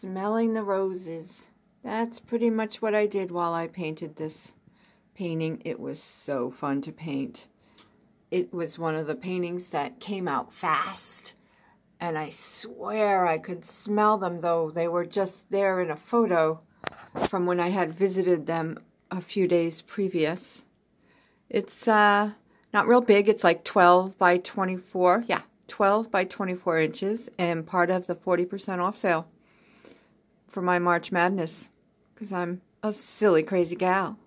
Smelling the roses. That's pretty much what I did while I painted this painting. It was so fun to paint. It was one of the paintings that came out fast. And I swear I could smell them, though they were just there in a photo from when I had visited them a few days previous. It's not real big. It's like 12 by 24. Yeah, 12 by 24 inches and part of the 40% off sale for my March Madness because I'm a silly, crazy gal.